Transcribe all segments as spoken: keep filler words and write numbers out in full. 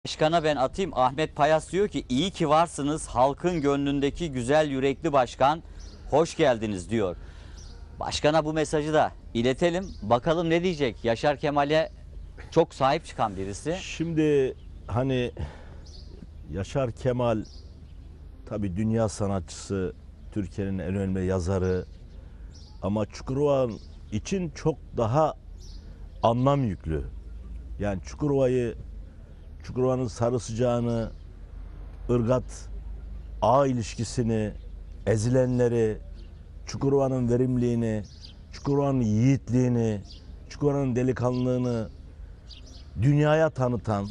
Başkan'a ben atayım. Ahmet Payas diyor ki iyi ki varsınız halkın gönlündeki güzel yürekli başkan, hoş geldiniz diyor. Başkana bu mesajı da iletelim. Bakalım ne diyecek? Yaşar Kemal'e çok sahip çıkan birisi. Şimdi hani Yaşar Kemal tabii dünya sanatçısı, Türkiye'nin en önemli yazarı ama Çukurova için çok daha anlam yüklü. Yani Çukurova'yı, Çukurova'nın sarı sıcağını, ırgat ağ ilişkisini, ezilenleri, Çukurova'nın verimliliğini, Çukurova'nın yiğitliğini, Çukurova'nın delikanlılığını dünyaya tanıtan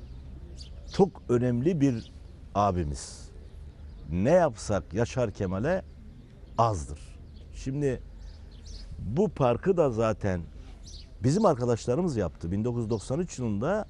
çok önemli bir abimiz. Ne yapsak Yaşar Kemal'e azdır. Şimdi bu parkı da zaten bizim arkadaşlarımız yaptı. bin dokuz yüz doksan üç yılında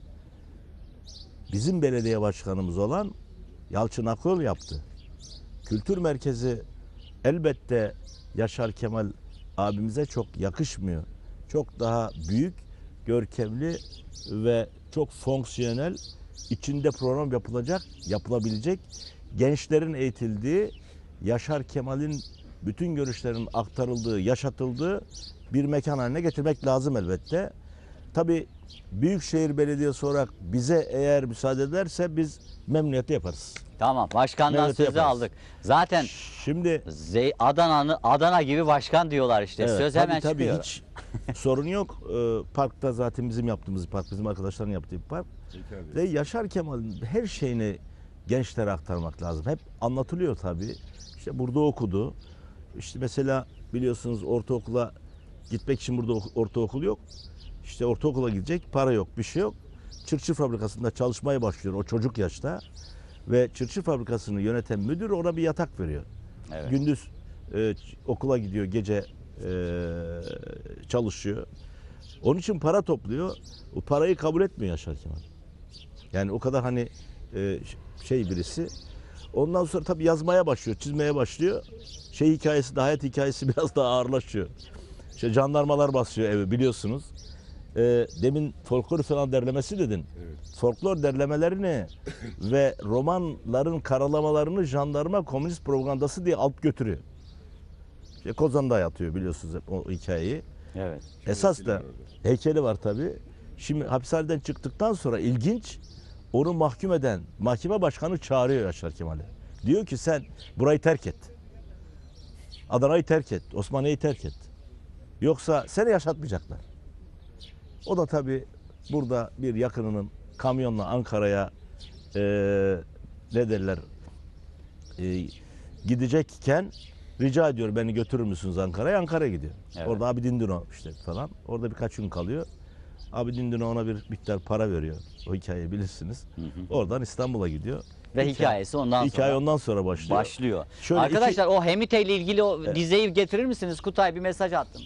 bizim belediye başkanımız olan Yalçın Akyol yaptı. Kültür merkezi elbette Yaşar Kemal abimize çok yakışmıyor. Çok daha büyük, görkemli ve çok fonksiyonel, içinde program yapılacak, yapılabilecek, gençlerin eğitildiği, Yaşar Kemal'in bütün görüşlerinin aktarıldığı, yaşatıldığı bir mekan haline getirmek lazım elbette. Tabii Büyükşehir Belediyesi olarak bize eğer müsaade ederse biz memnuniyetle yaparız. Tamam, başkandan Memnuniyetle sözü yaparız. aldık. Zaten Şimdi Adana'nın Adana gibi başkan diyorlar işte. evet, Söz tabii, hemen tabii, çıkıyor. hiç sorun yok. Ee, parkta zaten bizim yaptığımız bir park, bizim arkadaşların yaptığı bir park. Ve Yaşar Kemal'in her şeyini gençlere aktarmak lazım. Hep anlatılıyor tabii. İşte burada okudu. İşte mesela biliyorsunuz ortaokula gitmek için burada ortaokul yok. İşte ortaokula gidecek, para yok, bir şey yok. Çırçır fabrikasında çalışmaya başlıyor o çocuk yaşta. Ve çırçır fabrikasını yöneten müdür ona bir yatak veriyor. Evet. Gündüz e, okula gidiyor, gece e, çalışıyor. Onun için para topluyor. O parayı kabul etmiyor Yaşar Kemal. Yani o kadar hani e, şey birisi. Ondan sonra tabii yazmaya başlıyor, çizmeye başlıyor. Şey hikayesi de, hayat hikayesi biraz daha ağırlaşıyor. İşte jandarmalar basıyor evi biliyorsunuz. E, demin folklor falan derlemesi dedin. Evet. Folklor derlemelerini ve romanların karalamalarını jandarma komünist propagandası diye alıp götürüyor. İşte Kozan'da yatıyor biliyorsunuz o hikayeyi. Evet. Esas da heykeli var tabii. Şimdi hapishaneden çıktıktan sonra ilginç, onu mahkum eden mahkeme başkanı çağırıyor Yaşar Kemal'i. Diyor ki sen burayı terk et. Adana'yı terk et. Osmaniye'yi terk et. Yoksa seni yaşatmayacaklar. O da tabii burada bir yakınının kamyonla Ankara'ya e, ne derler e, gidecekken rica ediyor beni götürür müsünüz Ankara'ya? Ankara'ya gidiyor. Evet. Orada Abidin Dino işte falan. Orada birkaç gün kalıyor. Abidin Dino ona bir miktar para veriyor. O hikayeyi bilirsiniz. Hı hı. Oradan İstanbul'a gidiyor. Ve hikaye, hikayesi ondan hikaye sonra ondan sonra başlıyor. Başlıyor. Şöyle Arkadaşlar iki... o Hemite ile ilgili o evet. dizeyi getirir misiniz? Kutay bir mesaj attım.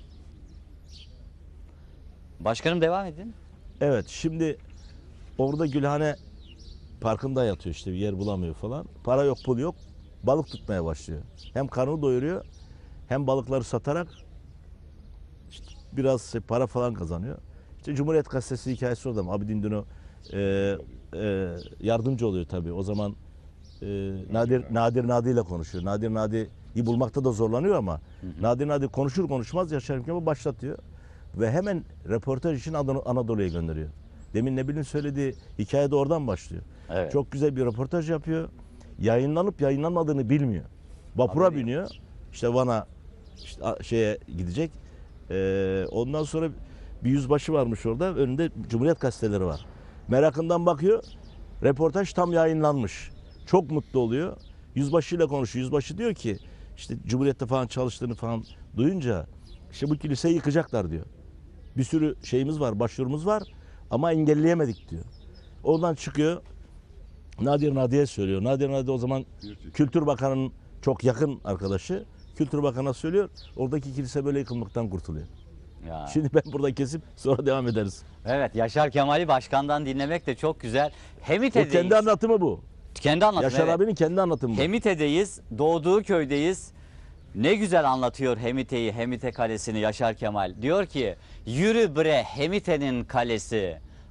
Başkanım devam edin. Evet, şimdi orada Gülhane Parkı'nda yatıyor işte, bir yer bulamıyor falan. Para yok, pul yok. Balık tutmaya başlıyor. Hem karnını doyuruyor hem balıkları satarak işte biraz para falan kazanıyor. İşte Cumhuriyet Gazetesi hikayesi orada. Abidin Dino e, e, yardımcı oluyor tabii. O zaman e, Nadir Nadir Nadi ile konuşuyor. Nadir Nadi'yi bulmakta da zorlanıyor ama hı hı. Nadir Nadi konuşur konuşmaz Yaşar Kemal başlatıyor. Ve hemen röportaj için Anadolu'ya gönderiyor. Demin Nebil'in söylediği hikaye de oradan başlıyor. Evet. Çok güzel bir röportaj yapıyor. Yayınlanıp yayınlanmadığını bilmiyor. Vapura Haberi biniyor. İşte Van'a işte şeye gidecek. Ee, ondan sonra bir yüzbaşı varmış orada. Önünde Cumhuriyet gazeteleri var. Merakından bakıyor. Röportaj tam yayınlanmış. Çok mutlu oluyor. Yüzbaşıyla konuşuyor. Yüzbaşı diyor ki işte Cumhuriyet'te falan çalıştığını falan duyunca işte bu kiliseyi yıkacaklar diyor. Bir sürü şeyimiz var, başvurumuz var ama engelleyemedik diyor. Oradan çıkıyor, Nadir Nadi'ye söylüyor. Nadir Nadi o zaman Kültür Bakanı'nın çok yakın arkadaşı. Kültür Bakanı'na söylüyor, oradaki kilise böyle yıkılmaktan kurtuluyor. Ya. Şimdi ben burada kesip sonra devam ederiz. Evet, Yaşar Kemal'i başkandan dinlemek de çok güzel. Hemite'deyiz. O kendi anlatımı bu. Kendi anlatımı, Yaşar evet. abinin kendi anlatımı bu. Hemite'deyiz, doğduğu köydeyiz. Ne güzel anlatıyor Hemite'yi, Hemite Kalesi'ni Yaşar Kemal. Diyor ki, yürü bre Hemite'nin kalesi,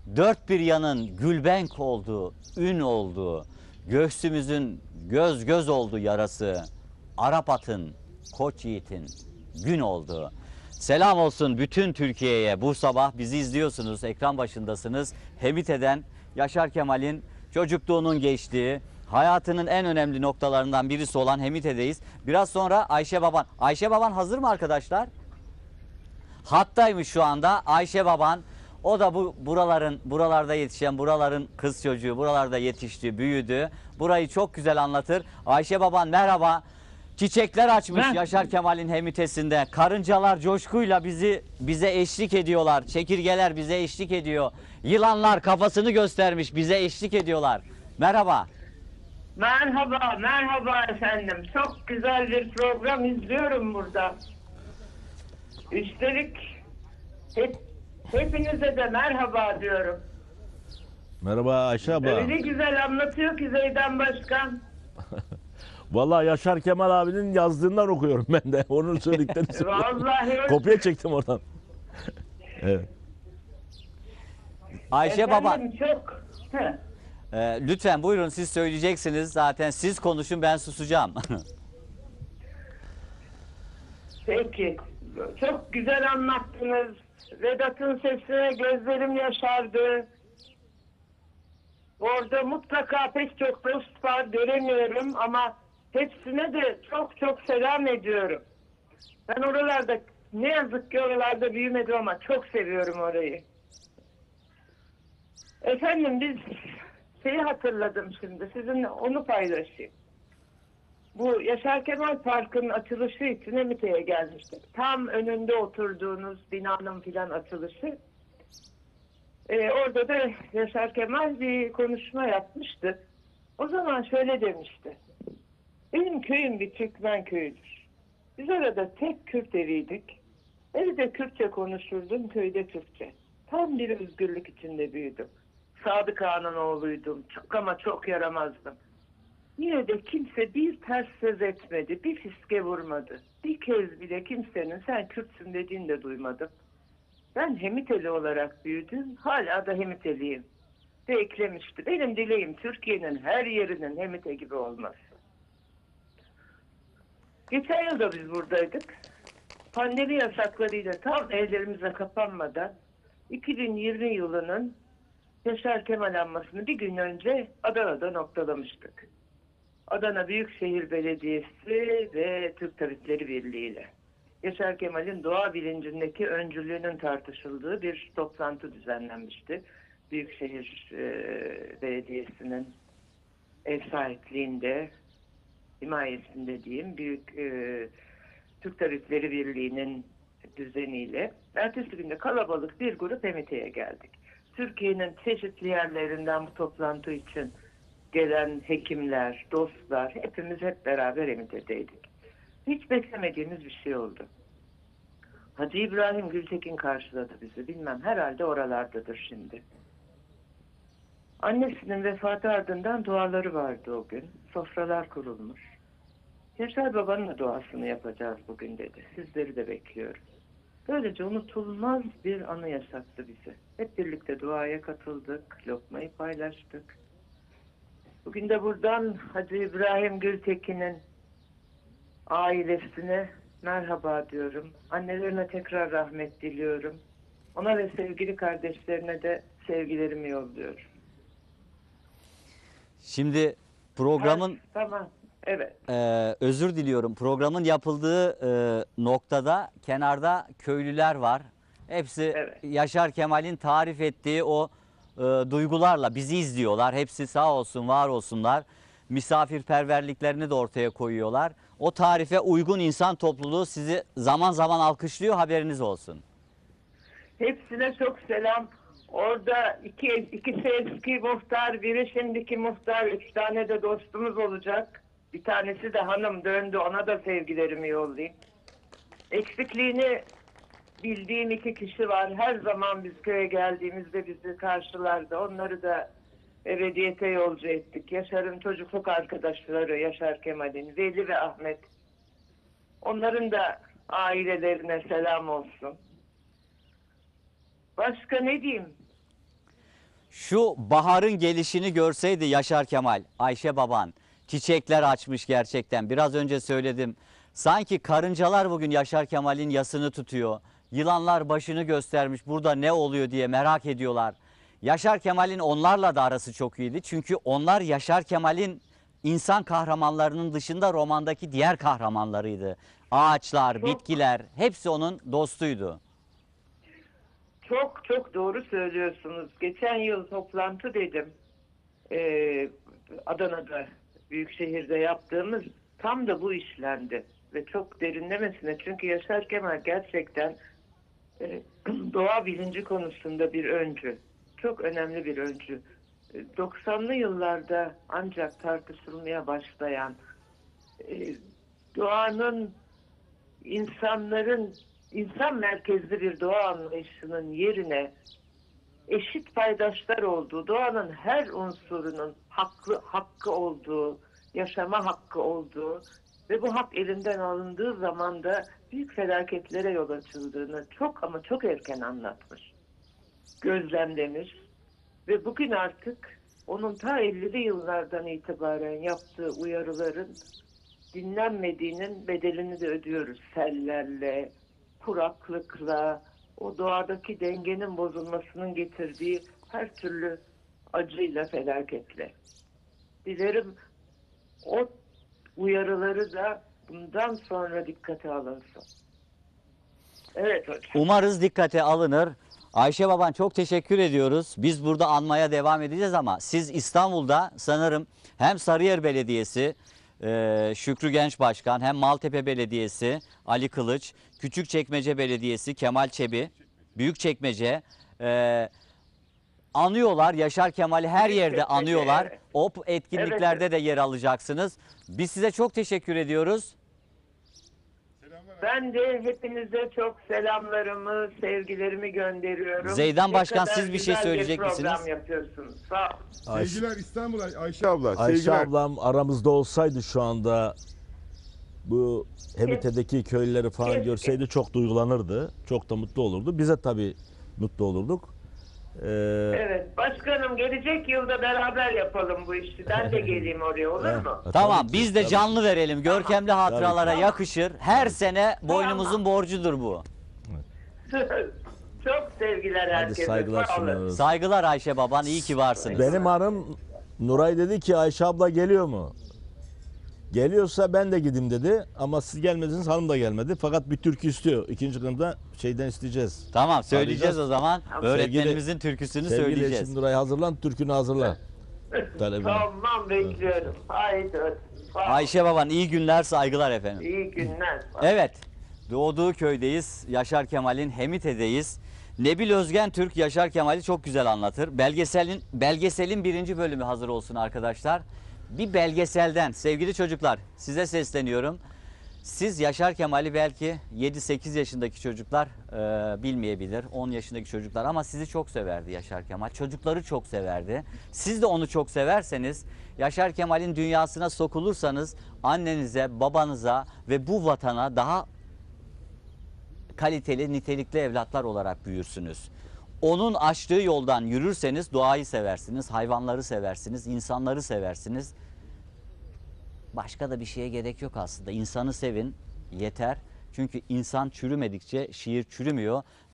dört bir yanın gülbenk olduğu, ün olduğu, göğsümüzün göz göz olduğu yarası, Arap atın, koç yiğitin gün olduğu. Selam olsun bütün Türkiye'ye. Bu sabah bizi izliyorsunuz, ekran başındasınız. Hemite'den Yaşar Kemal'in çocukluğunun geçtiği, hayatının en önemli noktalarından birisi olan Hemite'deyiz. Biraz sonra Ayşe Baban. Ayşe Baban hazır mı arkadaşlar? Hattaymış şu anda Ayşe Baban. O da bu buraların buralarda yetişen, buraların kız çocuğu, buralarda yetişti, büyüdü. Burayı çok güzel anlatır. Ayşe Baban merhaba. Çiçekler açmış Ben- Yaşar Kemal'in Hemitesi'nde. Karıncalar coşkuyla bizi bize eşlik ediyorlar. Çekirgeler bize eşlik ediyor. Yılanlar kafasını göstermiş bize eşlik ediyorlar. Merhaba. Merhaba, merhaba efendim. Çok güzel bir program izliyorum burada. Üstelik hep, hepinize de merhaba diyorum. Merhaba Ayşe abla. Öyle güzel anlatıyor ki Zeydan Başkan. Vallahi Yaşar Kemal abinin yazdığından okuyorum ben de. Onun söylediklerini söylüyorum. Vallahi öyle. Kopya çektim oradan. Evet. Ayşe Baban. Efendim çok... Heh. Ee, lütfen buyurun siz söyleyeceksiniz. Zaten siz konuşun ben susacağım. Peki. Çok güzel anlattınız. Vedat'ın sesine gözlerim yaşardı. Orada mutlaka pek çok dost var, göremiyorum ama hepsine de çok çok selam ediyorum. Ben oralarda, ne yazık ki oralarda büyümedim ama çok seviyorum orayı. Efendim biz şeyi hatırladım şimdi, sizinle onu paylaşayım. Bu Yaşar Kemal Parkı'nın açılışı için Emite'ye gelmiştik. Tam önünde oturduğunuz binanın filan açılışı. Ee, orada da Yaşar Kemal bir konuşma yapmıştı. O zaman şöyle demişti. Benim köyüm bir Türkmen köyüdür. Biz orada tek Kürt eviydik. Evde Kürtçe konuşurdum, köyde Türkçe. Tam bir özgürlük içinde büyüdüm. Sadık Ağa'nın oğluydum. Çok ama çok yaramazdım. Yine de kimse bir ters söz etmedi, bir fiske vurmadı. Bir kez bile kimsenin sen Kürtsün dediğini de duymadım. Ben Hemiteli olarak büyüdüm, hala da Hemiteliyim. Ve eklemişti, benim dileğim Türkiye'nin her yerinin Hemite gibi olması. Geçen yıl da biz buradaydık. Pandemi yasaklarıyla tam evlerimize kapanmadan iki bin yirmi yılının Yaşar Kemal anmasını bir gün önce Adana'da noktalamıştık. Adana Büyükşehir Belediyesi ve Türk Tabipleri Birliği ile Yaşar Kemal'in doğa bilincindeki öncülüğünün tartışıldığı bir toplantı düzenlenmişti. Büyükşehir e, Belediyesi'nin ev sahipliğinde, himayesinde diyeyim, Büyük e, Türk Tabipleri Birliği'nin düzeniyle. Ertesi günde kalabalık bir grup Emite'ye geldik. Türkiye'nin çeşitli yerlerinden bu toplantı için gelen hekimler, dostlar, hepimiz hep beraber Emite'deydik. Hiç beklemediğimiz bir şey oldu. Hacı İbrahim Gültekin karşıladı bizi. Bilmem, herhalde oralardadır şimdi. Annesinin vefatı ardından duaları vardı o gün. Sofralar kurulmuş. Yaşar Baba'nın da duasını yapacağız bugün dedi. Sizleri de bekliyorum. Böylece unutulmaz bir anı yaşattı bize. Hep birlikte duaya katıldık, lokmayı paylaştık. Bugün de buradan Hacı İbrahim Gültekin'in ailesine merhaba diyorum. Annelerine tekrar rahmet diliyorum. Ona ve sevgili kardeşlerine de sevgilerimi yolluyorum. Şimdi programın Ha, tamam, evet. Ee, özür diliyorum. Programın yapıldığı e, noktada kenarda köylüler var. Hepsi Evet. Yaşar Kemal'in tarif ettiği o e, duygularla bizi izliyorlar. Hepsi sağ olsun, var olsunlar. Misafirperverliklerini de ortaya koyuyorlar. O tarife uygun insan topluluğu sizi zaman zaman alkışlıyor, haberiniz olsun. Hepsine çok selam. Orada iki, ikisi eski muhtar, biri şimdiki muhtar, üç tane de dostumuz olacak. Bir tanesi de hanım döndü, ona da sevgilerimi yollayayım. Eksikliğini bildiğim iki kişi var. Her zaman biz köye geldiğimizde bizi karşılardı. Onları da ebediyete yolcu ettik. Yaşar'ın çocukluk arkadaşları, Yaşar Kemal'in, Veli ve Ahmet. Onların da ailelerine selam olsun. Başka ne diyeyim? Şu baharın gelişini görseydi Yaşar Kemal, Ayşe baban, çiçekler açmış gerçekten. Biraz önce söyledim. Sanki karıncalar bugün Yaşar Kemal'in yasını tutuyor. Yılanlar başını göstermiş, burada ne oluyor diye merak ediyorlar. Yaşar Kemal'in onlarla da arası çok iyiydi. Çünkü onlar Yaşar Kemal'in insan kahramanlarının dışında romandaki diğer kahramanlarıydı. Ağaçlar, Çok- bitkiler hepsi onun dostuydu. Çok çok doğru söylüyorsunuz. Geçen yıl toplantı dedim. Ee, Adana'da, Büyükşehir'de yaptığımız tam da bu işlendi. Ve çok derinlemesine. Çünkü Yaşar Kemal gerçekten e, doğa bilinci konusunda bir öncü. Çok önemli bir öncü. E, doksanlı yıllarda ancak tartışılmaya başlayan e, doğanın, insanların insan merkezli bir doğa anlayışının yerine eşit paydaşlar olduğu, doğanın her unsurunun haklı hakkı olduğu, yaşama hakkı olduğu ve bu hak elinden alındığı zaman da büyük felaketlere yol açıldığını çok ama çok erken anlatmış, gözlemlemiş ve bugün artık onun ta ellili yıllardan itibaren yaptığı uyarıların dinlenmediğinin bedelini de ödüyoruz. Sellerle, kuraklıkla, o doğadaki dengenin bozulmasının getirdiği her türlü acıyla, felaketle. Dilerim o uyarıları da bundan sonra dikkate alınsın. Evet hocam. Umarız dikkate alınır. Ayşe baban çok teşekkür ediyoruz. Biz burada anmaya devam edeceğiz ama siz İstanbul'da sanırım hem Sarıyer Belediyesi, e, Şükrü Genç Başkan, hem Maltepe Belediyesi, Ali Kılıç, Küçükçekmece Belediyesi, Kemal Çebi, Büyükçekmece e, anıyorlar. Yaşar Kemal'i her yerde Büyükçekmece, anıyorlar. evet. O etkinliklerde Evet, de yer alacaksınız. Biz size çok teşekkür ediyoruz. Ben de hepinize çok selamlarımı, sevgilerimi gönderiyorum. Zeydan Ne Başkan, kadar siz bir şey güzel söyleyecek program misiniz? yapıyorsunuz. Sağ olun. Ayşe, Sevgiler İstanbul Ay- Ayşe abla. Ayşe sevgiler. ablam aramızda olsaydı şu anda bu Hebite'deki köylüleri falan Keşke. görseydi çok duygulanırdı. Çok da mutlu olurdu. Bize tabii mutlu olurduk. Ee, Evet, başkanım gelecek yılda beraber yapalım bu işi. Ben de geleyim oraya, olur eh, mu? Tamam, tabii ki, biz de tabii canlı ki. verelim. Görkemli hatıralara Tabii ki. yakışır. Her sene boynumuzun Tamam. borcudur bu. Çok sevgiler Hadi herkese. saygılar Sağ olun. sunuyoruz. Saygılar Ayşe baban, iyi ki varsınız. Benim hanım Nuray dedi ki Ayşe abla geliyor mu? Geliyorsa ben de gideyim dedi ama siz gelmediniz, hanım da gelmedi. Fakat bir türkü istiyor. İkinci kınada şeyden isteyeceğiz. Tamam, söyleyeceğiz Arayacağız. o zaman. Sevgili- Öğretmenimizin türküsünü Sevgili söyleyeceğiz. eşim Nuray hazırlan, türkünü hazırla. Talebine. Tamam, bekliyorum. Haydi. Sağ olun. Ayşe baban, iyi günler, saygılar efendim. İyi günler. Evet, doğduğu köydeyiz. Yaşar Kemal'in Hemite'deyiz. Nebil Özgen Türk Yaşar Kemal'i çok güzel anlatır. Belgeselin belgeselin birinci bölümü hazır olsun arkadaşlar. Bir belgeselden sevgili çocuklar size sesleniyorum. Siz Yaşar Kemal'i belki yedi sekiz yaşındaki çocuklar e, bilmeyebilir. on yaşındaki çocuklar ama sizi çok severdi Yaşar Kemal. Çocukları çok severdi. Siz de onu çok severseniz, Yaşar Kemal'in dünyasına sokulursanız annenize, babanıza ve bu vatana daha kaliteli, nitelikli evlatlar olarak büyürsünüz. Onun açtığı yoldan yürürseniz doğayı seversiniz, hayvanları seversiniz, insanları seversiniz. Başka da bir şeye gerek yok aslında. İnsanı sevin, yeter. Çünkü insan çürümedikçe şiir çürümüyor.